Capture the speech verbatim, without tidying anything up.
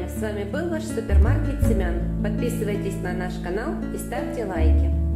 С вами был ваш супермаркет семян. Подписывайтесь на наш канал и ставьте лайки.